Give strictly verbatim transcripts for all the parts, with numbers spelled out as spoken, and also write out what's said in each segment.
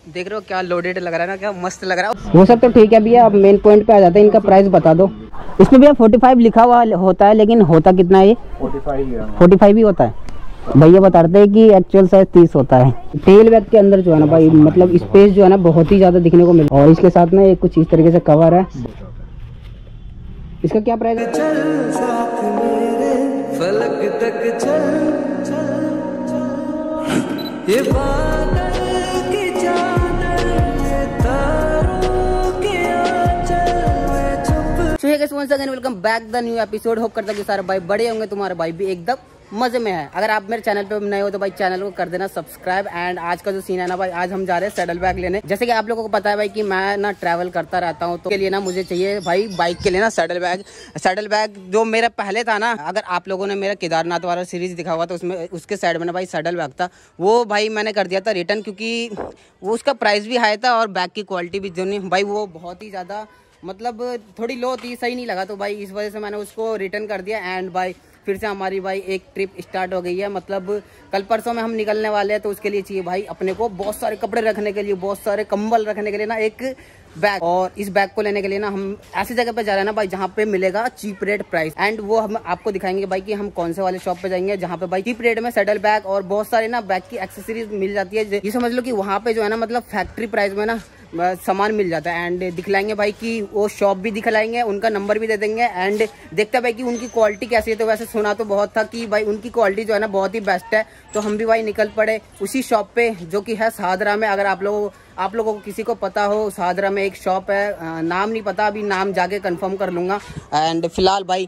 देख रहे हो क्या लोडेड लग रहा है ना, क्या मस्त लग रहा है। वो सब तो ठीक है भैया, अब मेन पॉइंट पे आ जाते हैं, इनका प्राइस बता दो। इसमें भैया पैंतालीस लिखा हुआ होता है, लेकिन होता कितना है ये? पैंतालीस ही होता है। भैया बता रहे हैं कि एक्चुअल साइज तीस होता है। टेल बैग के अंदर जो है ना भाई, मतलब स्पेस जो है ना बहुत ही ज़्यादा दिखने को मिला। और इसके साथ में एक कुछ इस तरीके से कवर है। इसका क्या प्राइस है? Welcome back the new episode. Hope करता हूँ कि सारे भाई बड़े होंगे, तुम्हारे भाई भी एकदम मजे में है। अगर आप मेरे चैनल पे नए हो तो भाई चैनल को कर देना सब्सक्राइब। एंड आज का जो सीन है ना भाई, आज हम जा रहे हैं सैडल बैग लेने। जैसे कि आप लोगों को पता है भाई कि मैं ना ट्रैवल करता रहता हूँ, तो के लिए ना मुझे चाहिए भाई बाइक के लिए ना सैडल बैग। सैडल बैग जो मेरा पहले था ना, अगर आप लोगों ने मेरा केदारनाथ वाला सीरीज दिखा हुआ तो उसमें उसके साइड में ना भाई सैडल बैग था, वो भाई मैंने कर दिया था रिटर्न, क्योंकि वो उसका प्राइस भी हाई था और बैग की क्वालिटी भी जो नहीं भाई वो बहुत ही ज़्यादा मतलब थोड़ी लो थी, सही नहीं लगा। तो भाई इस वजह से मैंने उसको रिटर्न कर दिया। एंड भाई फिर से हमारी भाई एक ट्रिप स्टार्ट हो गई है, मतलब कल परसों में हम निकलने वाले हैं। तो उसके लिए चाहिए भाई अपने को बहुत सारे कपड़े रखने के लिए, बहुत सारे कंबल रखने के लिए ना एक बैग। और इस बैग को लेने के लिए ना हम ऐसी जगह पे जा रहे हैं ना भाई जहाँ पे मिलेगा चीप रेट प्राइस। एंड वो हम आपको दिखाएंगे भाई कि हम कौन से वाले शॉप पे जाएंगे जहाँ पे भाई चीप रेट में सैडल बैग और बहुत सारे ना बैग की एक्सेसरीज मिल जाती है। ये समझ लो कि वहाँ पे जो है ना मतलब फैक्ट्री प्राइस में ना सामान मिल जाता है। एंड दिखलाएंगे भाई कि वो शॉप भी दिखलाएंगे, उनका नंबर भी दे देंगे। एंड देखते हैं भाई कि उनकी क्वालिटी कैसी है। तो वैसे सुना तो बहुत था कि भाई उनकी क्वालिटी जो है ना बहुत ही बेस्ट है। तो हम भी भाई निकल पड़े उसी शॉप पे जो कि है शाहदरा में। अगर आप लोगों आप लोगों को किसी को पता हो, शाहदरा में एक शॉप है, नाम नहीं पता, अभी नाम जाके कंफर्म कर लूँगा। एंड फिलहाल भाई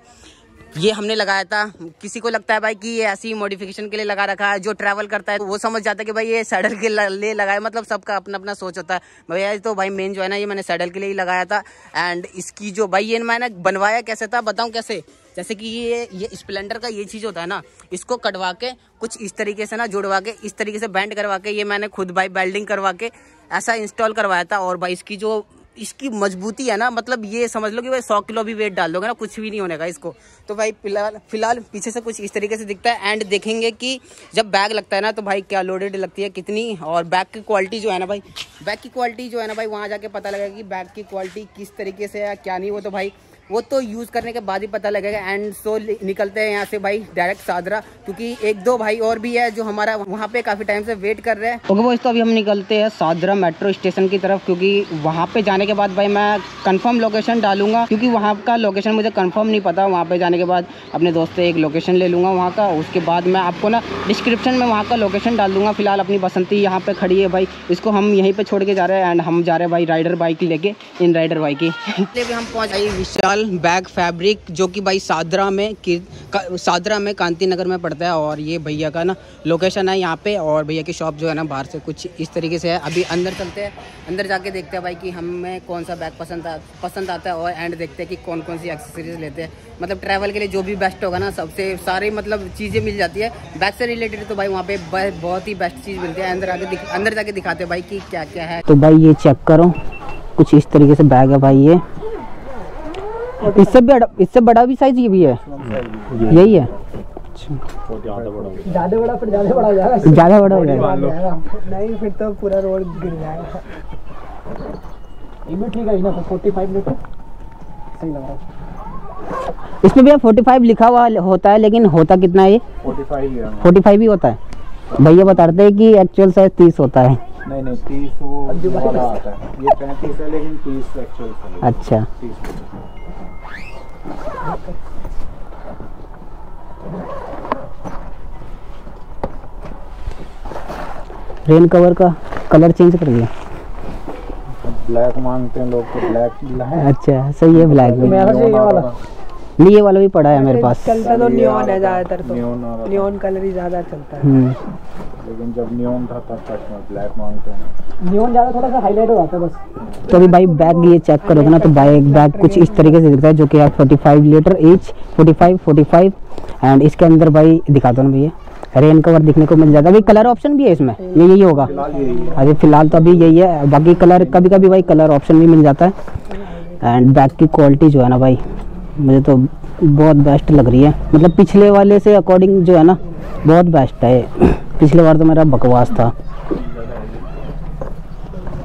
ये हमने लगाया था। किसी को लगता है भाई कि ये ऐसी मॉडिफिकेशन के लिए लगा रखा है, जो ट्रैवल करता है तो वो समझ जाता है कि भाई ये सैडल के लिए लगाया, मतलब सबका अपना अपना सोच होता है। भैया तो भाई मेन जो है ना ये मैंने सैडल के लिए ही लगाया था। एंड इसकी जो भाई ये मैंने बनवाया कैसे था बताऊं कैसे? जैसे कि ये ये स्प्लेंडर का ये चीज़ होता है ना, इसको कटवा के कुछ इस तरीके से ना जुड़वा के इस तरीके से बैंड करवा के ये मैंने खुद भाई वेल्डिंग करवा के ऐसा इंस्टॉल करवाया था। और भाई इसकी जो इसकी मजबूती है ना, मतलब ये समझ लो कि भाई सौ किलो भी वेट डाल दोगे ना कुछ भी नहीं होने का इसको। तो भाई फिलहाल फिलहाल पीछे से कुछ इस तरीके से दिखता है। एंड देखेंगे कि जब बैग लगता है ना तो भाई क्या लोडेड लगती है कितनी, और बैग की क्वालिटी जो है ना भाई बैग की क्वालिटी जो है ना भाई वहाँ जाके पता लगेगा कि बैग की क्वालिटी किस तरीके से है क्या नहीं। वो तो भाई वो तो यूज़ करने के बाद ही पता लगेगा। एंड सो निकलते हैं यहाँ से भाई डायरेक्ट शाहदरा, क्योंकि एक दो भाई और भी है जो हमारा वहाँ पे काफ़ी टाइम से वेट कर रहे हैं। ओके बॉयज, तो अभी हम निकलते हैं शाहदरा मेट्रो स्टेशन की तरफ, क्योंकि वहाँ पे जाने के बाद भाई मैं कंफर्म लोकेशन डालूंगा, क्योंकि वहाँ का लोकेशन मुझे कंफर्म नहीं पता। वहाँ पे जाने के बाद अपने दोस्त से एक लोकेशन ले लूँगा वहाँ का, उसके बाद मैं आपको ना डिस्क्रिप्शन में वहाँ का लोकेशन डाल दूँगा। फिलहाल अपनी बसंती यहाँ पे खड़ी है भाई, इसको हम यहीं पर छोड़ के जा रहे हैं। एंड हम जा रहे हैं भाई राइडर बाइक लेके, इन राइडर बाइक की। हम पहुँच गए विशाल बैग फैब्रिक, जो कि भाई शाहदरा में शाहदरा में कांति नगर में पड़ता है। और ये भैया का ना लोकेशन है यहाँ पे, और भैया की शॉप जो है ना बाहर से कुछ इस तरीके से है। अभी अंदर चलते हैं, अंदर जाके देखते हैं भाई कि हमें कौन सा बैग पसंद आ, पसंद आता है। और एंड देखते हैं कि कौन कौन सी एक्सेसरीज लेते हैं, मतलब ट्रैवल के लिए जो भी बेस्ट होगा ना, सबसे सारे मतलब चीज़ें मिल जाती है बैग से रिलेटेड। तो भाई वहाँ पे बहुत ही बेस्ट चीज़ मिलती है। अंदर आके अंदर जाके दिखाते हैं भाई कि क्या क्या है। तो भाई ये चेक करो, कुछ इस तरीके से बैग है भाई। ये इससे बड़ा इससे बड़ा भी साइज ये भी है, यही है। ज़्यादा बड़ा फिर ज़्यादा बड़ा हो जाएगा, ज़्यादा बड़ा हो जाएगा नहीं फिर तो पूरा रोड गिर जाएगा। ये भी ठीक है ना, पैंतालीस लीटर सही लग रहा है। इसमें भैया पैंतालीस लिखा हुआ होता है, लेकिन होता कितना है ये? पैंतालीस ही होता है। भैया बता रहे हैं कि एक्चुअल साइज तीस होता है। नहीं नहीं तीस वो वाला आता है, ये पैंतीस है लेकिन तीस एक्चुअल है। अच्छा रेन कवर का कलर चेंज कर दिया, ब्लैक मांगते हैं लोग तो ब्लैक। अच्छा सही है, ब्लैक भी नहीं, ये वाला भी पड़ा है मेरे पास। चलता तो नियॉन है ज्यादातर, तो नियॉन कलर ही ज्यादा चलता है। लेकिन जब नियॉन था तब तक ब्लैक मांगते हैं, नियॉन ज्यादा थोड़ा सा हाईलाइट हो जाता है बस। तो अभी भाई बैग ये चेक करोगे ना तो बैग बैग कुछ इस तरीके से दिखता है, जो कि है पैंतालीस लीटर ईच, पैंतालीस पैंतालीस। एंड इसके अंदर भाई दिखा दो ना भैया, रेन कवर दिखने को मिल जाता है। भाई कलर ऑप्शन भी है इसमें, ये यही होगा अभी फिलहाल तो अभी यही है, बाकी कलर कभी कभी भाई कलर ऑप्शन भी मिल जाता है। एंड बैग की क्वालिटी जो है ना भाई मुझे तो बहुत बेस्ट लग रही है, मतलब पिछले वाले से अकॉर्डिंग जो है ना बहुत बेस्ट है। पिछले बार तो मेरा बकवास था।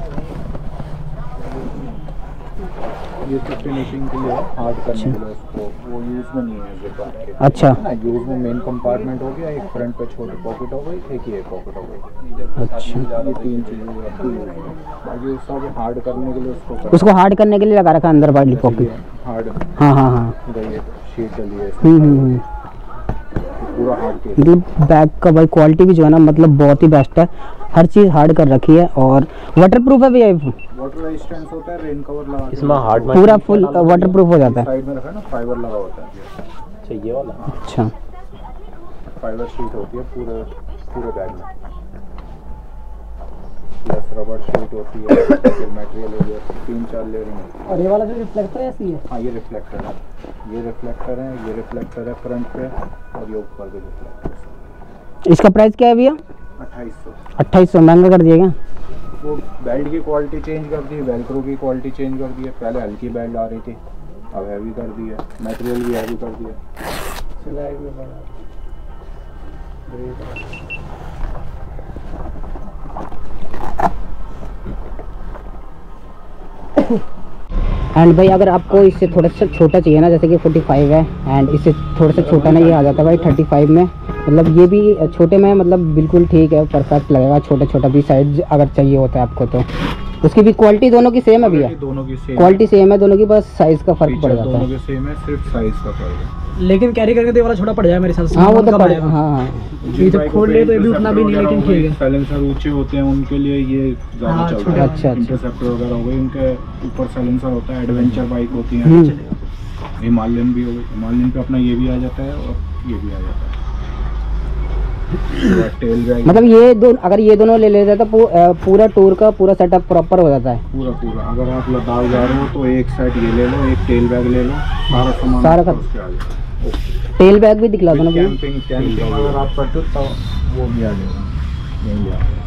ये तो फिनिशिंग के लिए हार्ड करने के लिए उसको, वो यूज में नहीं है जिप के। अच्छा ना, यूज में मेन कंपार्टमेंट हो गया, एक फ्रंट पे छोटी पॉकेट हो गई, एक ये पॉकेट हो गई। अच्छा, ये तीन चीजें रखी हुई हैं। बाकी वो सब हार्ड करने के लिए उसको उसको हार्ड करने के लिए लगा रखा अंदर वाली पॉकेट। हार्ड, हाँ हाँ हाँ, ये शीट डली है हम्म हम्म, पूरा हार्ड केस। मतलब बैग का भाई क्वालिटी भी जो है ना मतलब बहुत ही बेस्ट है, हर चीज़ हार्ड कर रखी है और वाटर प्रूफ है भैया। वाटर रेजिस्टेंस होता है, रेन कवर लगा इसमें हार्ड पूरा फुल वाटर प्रूफ हो जाता है। साइड में रखा है ना, फाइबर लगा होता है। अच्छा ये वाला, अच्छा, फाइबर शीट होती है पूरे पूरे बैग में, प्लस रबर शीट होती है, फिर मटेरियल हो गया, तीन चार लेयरिंग। और ये वाला जो रिफ्लेक्टर है ऐसी है? हाँ ये रिफ्लेक्टर है, ये रिफ्लेक्टर है, ये रिफ्लेक्टर है फ्रंट पे, और ये ऊपर भी रिफ्लेक्टर। इसका प्राइस क्या है भैया? अट्ठाईस सौ। अट्ठाईस सौ महंगा कर दिएगा। वो बेल्ट की क्वालिटी चेंज कर दी, वेलक्रो की क्वालिटी चेंज कर दी है। पहले हल्की बेल्ट आ रही थी, अब हैवी कर दी है, मटेरियल भी हैवी कर दिया, सिलाई भी बड़ा। एंड भाई अगर आपको इससे थोड़ा सा छोटा चाहिए ना, जैसे कि पैंतालीस है एंड इससे थोड़ा सा छोटा ना ये आ जाता है भाई पैंतीस में, मतलब ये भी छोटे में मतलब बिल्कुल ठीक है, परफेक्ट लगेगा। छोटा छोटा भी साइज अगर चाहिए होता है आपको तो उसकी भी क्वालिटी दोनों की सेम है भैया? दोनों की सेम क्वालिटी सेम है दोनों की, बस साइज का फर्क पड़ जाता है। दोनों के सेम है, सिर्फ साइज का फर्क है। लेकिन कैरी करके तो ये वाला छोटा पड़ जाए मेरे साथ। हाँ वो तो पड़, हाँ हाँ ये तो खोल ले तो ये भी उतना भी नहीं, लेकिन ठीक है। साइलेंसर ऊंचे होते हैं उनके लिए ये ज्यादा हाँ, चलता है। अच्छा, अच्छा। इंटरसेप्टर वगैरह हो गए, उनके ऊपर साइलेंसर होता है। एडवेंचर बाइक होती है, हिमालयन भी हो गई, हिमालयन पे अपना ये भी आ जाता है और ये भी आ जाता है। टेल बैग मतलब ये दो अगर ये दोनों ले लेते तो पू, पूरा टूर का पूरा सेटअप प्रॉपर हो जाता है। पूरा पूरा अगर आप लद्दाख जा रहे हो तो एक साइड ये ले लो, एक टेल बैग ले लो, सारा सामान सारा का उसके आ जाएगा। टेल बैग भी दिखला दो ना भैया। कैंपिंग कैंपिंग अगर आप करते हो तो वो भी आ जाएगा, यहीं भी आ जाएगा।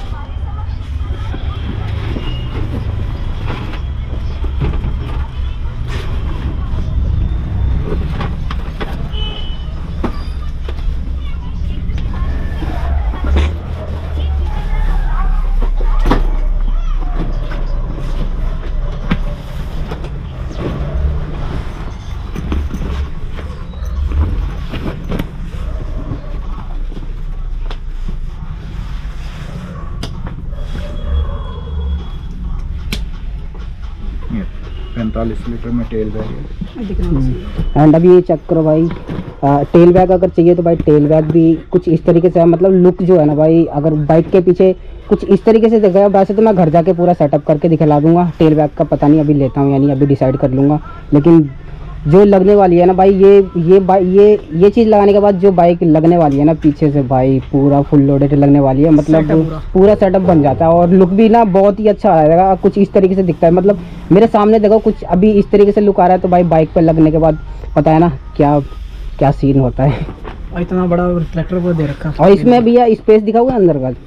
पैंतालीस लीटर में टेल बैग है। एंड अभी ये चेक करो भाई, आ, टेल बैग अगर चाहिए तो भाई टेल बैग भी कुछ इस तरीके से है, मतलब लुक जो है ना भाई अगर बाइक के पीछे कुछ इस तरीके से दिखेगा। वैसे तो मैं घर जाके पूरा सेटअप करके दिखला दूंगा, टेल बैग का पता नहीं अभी लेता हूँ यानी अभी डिसाइड कर लूँगा। लेकिन जो लगने वाली है ना भाई, ये ये बाइक ये ये चीज़ लगाने के बाद जो बाइक लगने वाली है ना पीछे से भाई पूरा फुल लोडेड लगने वाली है, मतलब पूरा, पूरा सेटअप बन जाता है और लुक भी ना बहुत ही अच्छा आएगा। कुछ इस तरीके से दिखता है, मतलब मेरे सामने देखो कुछ अभी इस तरीके से लुक आ रहा है, तो भाई बाइक पर लगने के बाद पता है ना क्या क्या सीन होता है। और इतना बड़ा रिफ्लेक्टर को दे रखा और इसमें भैया स्पेस दिखा हुआ है अंदर का।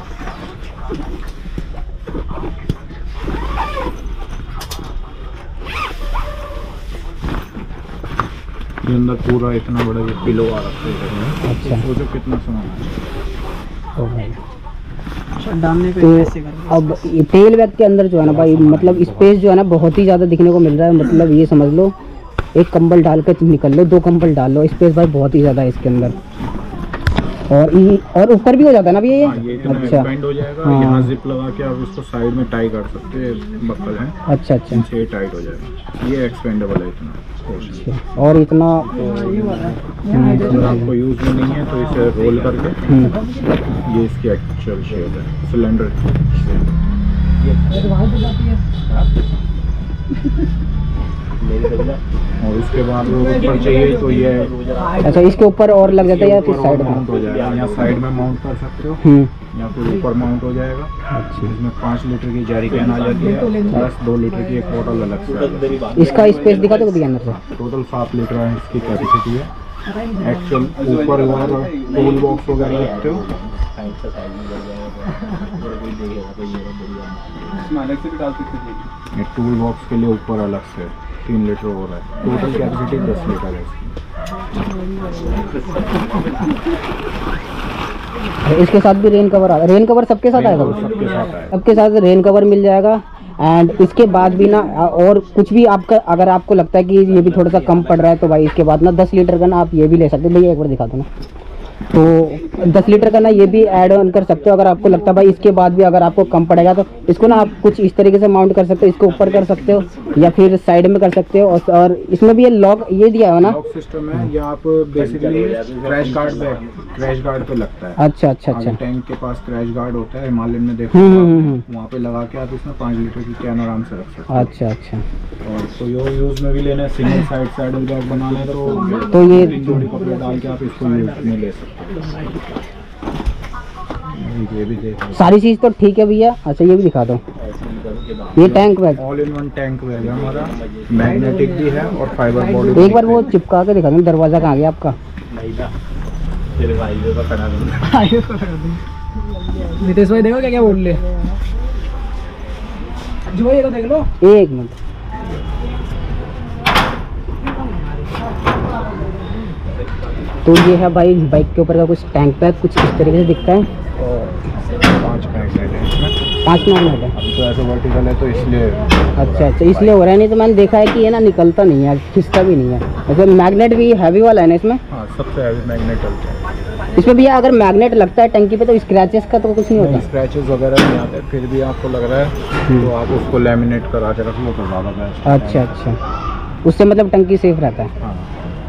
ये अंदर पूरा इतना बड़ा ये पिलो आ रखा है। अच्छा, सोचो कितना सामान है। ओ भाई डालने पे तो ऐसे कर। अब ये टेल बैग के अंदर जो है ना भाई मतलब स्पेस जो है ना बहुत ही ज़्यादा दिखने को मिल रहा है। मतलब ये समझ लो एक कंबल डाल के निकल लो, दो कंबल डाल लो, स्पेस भाई बहुत ही ज़्यादा है इसके अंदर। और ये और ऊपर भी हो जाता है ना भैया ये? हाँ, ये इतना अच्छा, एक्सपेंड हो जाएगा। हाँ। यहाँ जिप लगा के आप इसको साइड में टाई कर सकते हैं, बक्कल है। अच्छा अच्छा इनसे टाइट हो जाएगा। ये एक्सपेंडेबल है इतना। अच्छा। और इतना अगर आपको यूज में नहीं है तो इसे रोल करके, ये इसकी एक्चुअल शेप है सिलेंडर। और उसके बाद वो ऊपर चाहिए तो ये अच्छा इसके ऊपर और लग जाता है या फिर साइड में? माउंट हो जाएगा, या साइड में माउंट कर सकते हो या फिर ऊपर माउंट हो जाएगा। अच्छा, इसमें पाँच लीटर की जैरी कैन आ जाती है, प्लस दो लीटर की एक बोतल अलग से। इसका स्पेस दिखा दो अंदर से। टोटल सात लीटर है इसकी कैपेसिटी है। एक्चुअल ऊपर टूल बॉक्स वगैरह रखते हो, ये टूल बॉक्स के लिए ऊपर अलग से तीन लीटर हो रहा है। टोटल कैपेसिटी दस लीटर है इसकी। इसके साथ भी रेन कवर आ रेन कवर सबके साथ आएगा? सबके साथ आएगा। सबके साथ रेन कवर मिल जाएगा। एंड इसके बाद भी ना और कुछ भी आपका अगर आपको लगता है कि ये भी थोड़ा सा कम पड़ रहा है तो भाई इसके बाद ना दस लीटर का ना आप ये भी ले सकते हो। भैया एक बार दिखा दो ना, तो दस लीटर का ना ये भी ऐड ऑन कर सकते हो। अगर आपको लगता है भाई इसके बाद भी अगर आपको कम पड़ेगा तो इसको ना आप कुछ इस तरीके से माउंट कर सकते हो, इसको ऊपर कर सकते हो या फिर साइड में कर सकते हो। और, और इसमें भी ये लॉक ये दिया है ना, लॉक सिस्टम है। ये आप बेसिकली क्रैश गार्ड पे क्रैश गार्ड पे लगता है। अच्छा अच्छा अच्छा। टैंक के पास क्रैश गार्ड होता है, हिमालयन में देखो वहाँ पे लगा के आप इसमें पाँच लीटर की कैन आराम से रख सकते हो। अच्छा अच्छा। और तो यो यूज में भी लेना है, सिंगल साइड सैडल बैग बनाना है तो तो ये तीन जोड़ी कपड़े डाल के आप इसको यूज में ले सकते हो। ये भी देखो सारी चीज तो ठीक है भैया। अच्छा ये भी दिखा दो, ये tank bag all in one tank bag है हमारा, मैग्नेटिक भी है और फाइबर बॉडी। एक बार वो चिपका के दिखा दो, दरवाजा कहाँ गया आपका? नितेश भाई देखो क्या क्या बोल ले जो ये तो देख लो। एक मिनट, तो ये है भाई बाइक के ऊपर का कुछ टैंक पैक, कुछ इस तरीके से दिखता है। पांच मैग्नेट है इसमें, पांच मैग्नेट है। अब तो ऐसे वर्टिकल है तो इसलिए। अच्छा अच्छा, इसलिए हो रहा है, नहीं तो मैंने देखा है कि ये ना निकलता नहीं है, खिंचता भी नहीं है। वैसे मैग्नेट भी हैवी वाला है ना इसमें? हाँ सबसे हैवी मैग्नेट चलता है इसमें भैया। अगर मैग्नेट लगता है टंकी पे तो स्क्रैचेस का तो कुछ नहीं होता? स्क्रैचेस वगैरह नहीं आते, फिर भी आपको लग रहा है तो आप उसको लैमिनेट करा के रख लो तो ज़्यादा बेस्ट। अच्छा अच्छा, उससे मतलब टंकी सेफ रहता है। हाँ,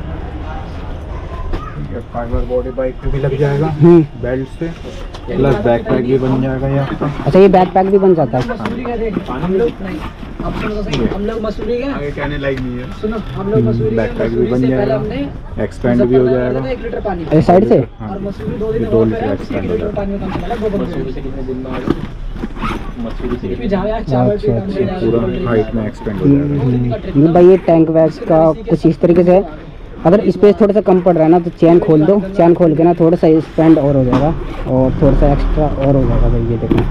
फाइबर बॉडी बाइक पे भी लग जाएगा बेल्ट से, प्लस बैक पैक भी बन जाएगा ये आपका। अच्छा ये बैक पैक भी बन जाता है? हम लोग हम लोग मसूरी के आगे कहने लायक नहीं है। सुनो, हम लोग मसूरी बैक पैक भी बन जाएगा, एक्सपेंड भी हो जाएगा एक लीटर पानी इस साइड से। हाँ, और मसूरी दो दिन दो लीटर एक्सपेंड हो जाएगा। पानी में काम चला मसूरी से कितने दिन बाद अच्छा अच्छा, पूरा हाइट में एक्सपेंड हो जाएगा। ये भाई ये टैंक बैग का कुछ इस तरीके से है। अगर स्पेस थोड़ा सा कम पड़ रहा है ना तो चैन खोल दो, चैन खोल के ना थोड़ा सा स्पेंड और हो जाएगा और थोड़ा सा एक्स्ट्रा और हो जाएगा भाई। ये देखो,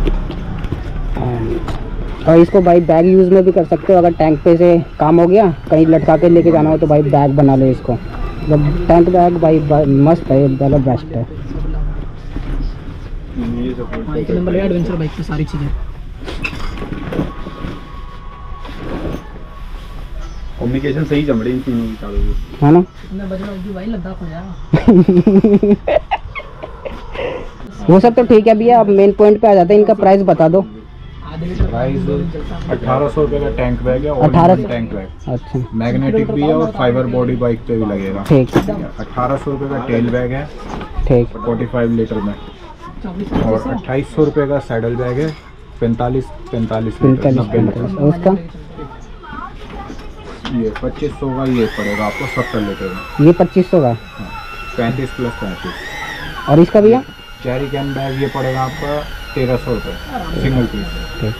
और इसको भाई बैग यूज़ में भी कर सकते हो। अगर टैंक पे से काम हो गया, कहीं लटका के लेके जाना हो तो भाई बैग बना लो इसको। मतलब टैंक बैग भाई मस्त है, मतलब बेस्ट है। एक नंबर है एडवेंचर बाइक की सारी चीज़ें। कम्युनिकेशन सही चल रही है है ना? भाई लद्दाख हो जाएगा। वो सब तो ठीक है भैया, अब मेन पॉइंट पे आ जाते हैं। इनका प्राइस बता दो। प्राइस अठारह सौ रुपये का टैंक बैग है, अठारह टैंक बैग। अच्छा मैग्नेटिक भी है और फाइबर बॉडी बाइक पे भी लगेगा। ठीक, अठारह सौ रुपये का टेल बैग है ठीक। पैंतालीस लीटर में, और अट्ठाईस सौ रुपये का सैडल बैग है पैंतालीस पैंतालीस पैंतालीस पैंतालीस। उसका ये पच्चीस सौ का ये पड़ेगा आपको सत्तर लीटर में। ये पच्चीस सौ का, पैंतीस प्लस पैंतीस। और इसका भैया चेरी कैन बैग ये पड़ेगा आपका तेरह सौ रुपये सिंगल पीस।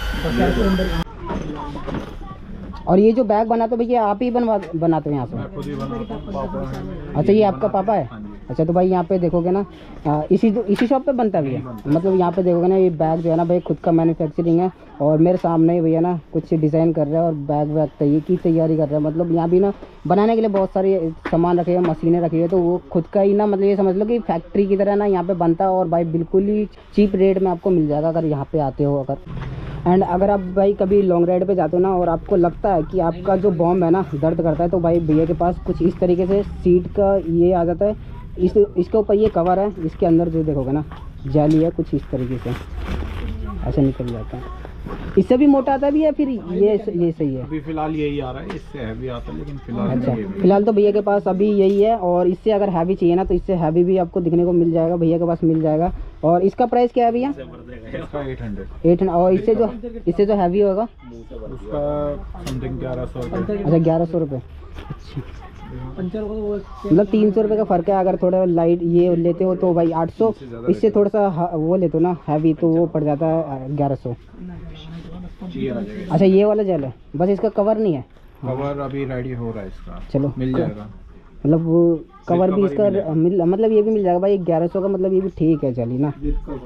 और ये जो बैग बनाते हो भैया आप ही बनवा बनाते हो यहाँ मैं पे? खुद ही बनाता हूँ, पापा है। अच्छा ये आपका पापा है? हाँ जी। अच्छा तो भाई यहाँ पे देखोगे ना, आ, इसी इसी शॉप पे बनता है भैया? मतलब यहाँ पे देखोगे ना ये बैग जो है ना भाई खुद का मैन्युफैक्चरिंग है, और मेरे सामने ही भैया ना कुछ डिज़ाइन कर रहे हैं और बैग वैग तैयारी की तैयारी कर रहे हैं। मतलब यहाँ भी ना बनाने के लिए बहुत सारे सामान रखे हुए, मशीनें रखी हुई है, तो वो खुद का ही ना, मतलब ये समझ लो कि फैक्ट्री की तरह ना यहाँ पे बनता है। और भाई बिल्कुल ही चीप रेट में आपको मिल जाएगा अगर यहाँ पे आते हो। अगर एंड अगर आप भाई कभी लॉन्ग राइड पे जाते हो ना और आपको लगता है कि आपका जो बॉम्ब है ना दर्द करता है, तो भाई भैया के पास कुछ इस तरीके से सीट का ये आ जाता है। इस इसके ऊपर ये कवर है, इसके अंदर जो देखोगे ना जाली है, कुछ इस तरीके से ऐसे निकल जाता है। इससे भी मोटा आता है भी, या फिर ये ये सही है? अभी फिलहाल यही आ रहा है, इससे हैवी आता है, लेकिन फिलहाल अच्छा ये भी। फिलहाल तो भैया के पास अभी यही है। और इससे अगर हैवी चाहिए ना तो इससे हैवी भी आपको दिखने को मिल जाएगा, भैया के पास मिल जाएगा। और इसका प्राइस क्या है भैया? इसका एट हंड्रेड एट हंड्रेड। और इससे जो इससे जो हैवी होगा उसका समथिंग ग्यारह सौ रुपये। अच्छा ग्यारह सौ रुपये। अच्छा मतलब तीन सौ रुपये का फ़र्क है। अगर थोड़ा लाइट ये लेते हो तो भाई आठ सौ, इससे थोड़ा सा वो लेते हो ना हैवी तो वो पड़ जाता है ग्यारह सौ। अच्छा ये वाला जेल है, बस इसका कवर नहीं है? कवर अभी रेडी हो रहा है इसका, चलो मिल जाएगा। मतलब वो कवर भी इसका मिल मतलब ये भी मिल जाएगा भाई ग्यारह सौ का, मतलब ये भी ठीक है चलिए ना।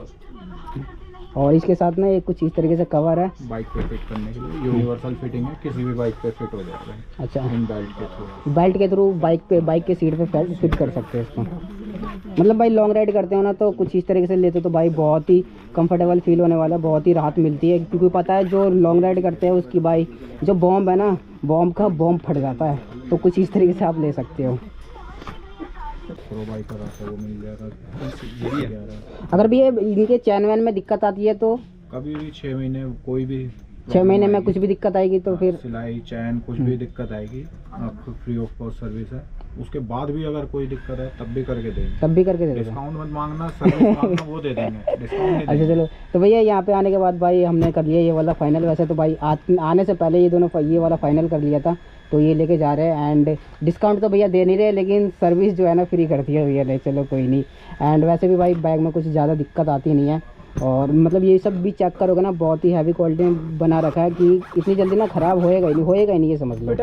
और इसके साथ ना एक कुछ इस तरीके से कवर है बाइक पे फिट करने के लिए, यूनिवर्सल फिटिंग है, किसी भी बाइक पे फिट हो जाएगा। अच्छा इन बेल्ट के थ्रू बेल्ट के थ्रू बाइक पे बाइक के सीट पे फिट कर सकते हैं इसको। मतलब भाई लॉन्ग राइड करते हो ना तो कुछ इस तरीके से लेते हो तो भाई बहुत ही कंफर्टेबल फील होने वाला है, बहुत ही राहत मिलती है। क्योंकि पता है जो लॉन्ग राइड करते हैं उसकी भाई जो बॉम्ब है ना, बॉम्ब का बॉम्ब फट जाता है। तो कुछ इस तरीके से आप ले सकते हो। प्रो बाइक का रास्ता वो मिल जाएगा। अगर भी ये इनके चैन वैन में दिक्कत आती है तो कभी भी छः महीने कोई भी छः महीने में कुछ भी दिक्कत आएगी तो फिर सिलाई चैन कुछ भी दिक्कत आएगी, आपको फ्री ऑफ कॉस्ट सर्विस है। उसके बाद भी अगर कोई दिक्कत है तब भी करके देंगे, तब भी करके देंगे। डिस्काउंट मत मांगना, सर्विस मांगना, वो दे देंगे, डिस्काउंट नहीं अच्छा चलो, तो भैया यहाँ पे आने के बाद भाई हमने कर लिया ये वाला फाइनल। वैसे तो भाई आ, आने से पहले ये दोनों ये वाला फाइनल कर लिया था, तो ये लेके जा रहे हैं। एंड डिस्काउंट तो भैया दे नहीं रहे, लेकिन सर्विस जो है ना फ्री कर दी है भैया ने। चलो कोई नहीं। एंड वैसे भी भाई बैग में कुछ ज़्यादा दिक्कत आती नहीं है। और मतलब ये सब भी चेक करोगे ना, बहुत ही हैवी क्वालिटी में बना रखा है कि इतनी जल्दी ना ख़राब होएगा ही नहीं, होएगा ही नहीं, ये समझ लो।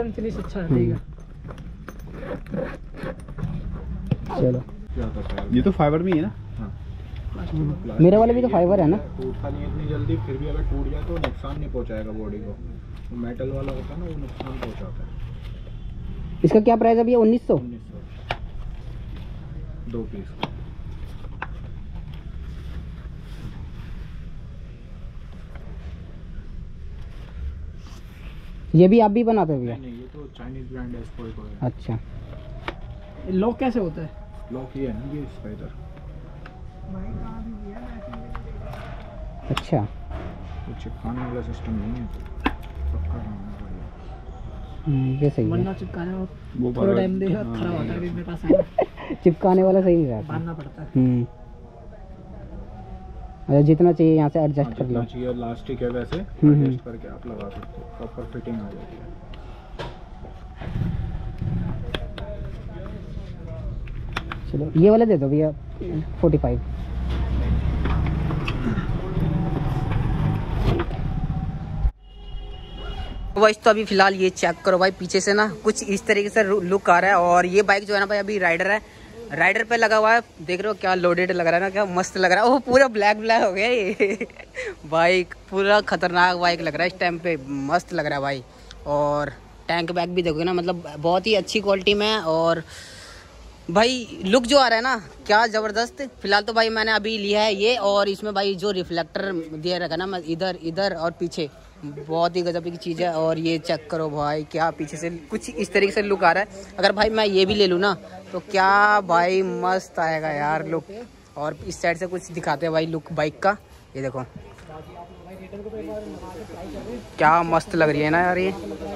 चलो ये तो फाइबर में ही है ना। हाँ। मेरे वाले भी तो फाइबर है ना। टूटता नहीं इतनी जल्दी, फिर भी अगर टूट जाए तो नुकसान नहीं पहुंचाएगा बॉडी को। तो मेटल वाला होता है ना, वो नुकसान पहुंचाता है। इसका क्या प्राइस है भैया? उन्नीस सौ उन्नीस सौ दो पीस। ये भी आप भी बनाते हो भैया? नहीं, ये तो चाइनीज ब्रांड है, इसको कोई है। अच्छा, लॉक कैसे होता है? लॉक ये है ना, ये इसका इधर। अच्छा, तो चिपकाने वाला सिस्टम नहीं है, पक्का बनाना पड़ेगा। हम्म, ये सही है। वरना चिपकाने में वो थोड़ा टाइम देगा, खराब होता है। अभी मेरे पास है, चिपकाने वाला सही रहता है, बांधना पड़ता है। हम्म। अच्छा, जितना चाहिए यहाँ से एडजस्ट कर लो। जितना चाहिए इलास्टिक है वैसे हम्म, हम्म। एडजस्ट करके आप लगा सकते हो, प्रॉपर फिटिंग आ जाती है। चलो ये वाला दे दो भैया, फोर्टी फाइव। वाइस तो अभी फिलहाल ये चेक करो भाई, पीछे से ना कुछ इस तरीके से लुक आ रहा है। और ये बाइक जो है ना भाई अभी राइडर है, राइडर पे लगा हुआ है। देख रहे हो क्या लोडेड लग रहा है ना, क्या मस्त लग रहा है। वो पूरा ब्लैक ब्लैक हो गया ये बाइक, पूरा खतरनाक बाइक लग रहा है इस टाइम पे, मस्त लग रहा है भाई। और टैंक बैग भी देखोगे ना, मतलब बहुत ही अच्छी क्वालिटी में है। और भाई लुक जो आ रहा है ना, क्या ज़बरदस्त। फिलहाल तो भाई मैंने अभी लिया है ये, और इसमें भाई जो रिफ्लेक्टर दिया रखा ना, मैं इधर इधर और पीछे, बहुत ही गजब की चीज़ है। और ये चेक करो भाई, क्या पीछे से कुछ इस तरीके से लुक आ रहा है। अगर भाई मैं ये भी ले लूँ ना तो क्या भाई मस्त आएगा यार लुक। और इस साइड से कुछ दिखाते हैं भाई लुक बाइक का, ये देखो क्या मस्त लग रही है ना यार ये।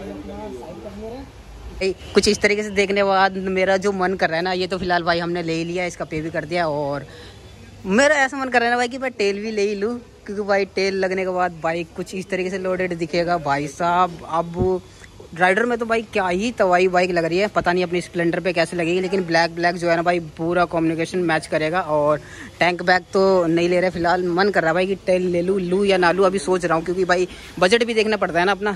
कुछ इस तरीके से देखने के बाद मेरा जो मन कर रहा है ना, ये तो फिलहाल भाई हमने ले ही लिया, इसका पे भी कर दिया। और मेरा ऐसा मन कर रहा है ना भाई कि मैं टेल भी ले ही लूँ, क्योंकि भाई टेल लगने के बाद बाइक कुछ इस तरीके से लोडेड दिखेगा भाई साहब। अब राइडर में तो भाई क्या ही तवाई बाइक लग रही है, पता नहीं अपनी स्प्लेंडर पे कैसे लगेगी। लेकिन ब्लैक ब्लैक जो है ना भाई पूरा कॉम्बिनेशन मैच करेगा। और टैंक बैग तो नहीं ले रहे फिलहाल, मन कर रहा है भाई कि टेल ले लूँ लूँ या ना लूँ, अभी सोच रहा हूँ, क्योंकि भाई बजट भी देखना पड़ता है ना अपना।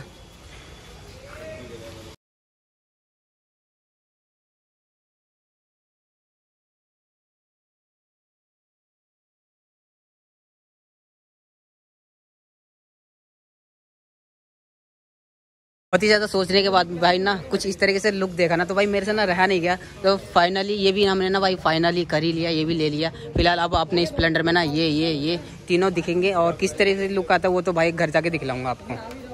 बहुत ही ज़्यादा सोचने के बाद भाई ना कुछ इस तरीके से लुक देखा ना, तो भाई मेरे से ना रहा नहीं गया। तो फाइनली ये भी हमने ना भाई फाइनली कर ही लिया, ये भी ले लिया। फिलहाल अब अपने स्प्लेंडर में ना ये ये ये तीनों दिखेंगे, और किस तरीके से लुक आता है वो तो भाई घर जाके दिखलाऊंगा आपको।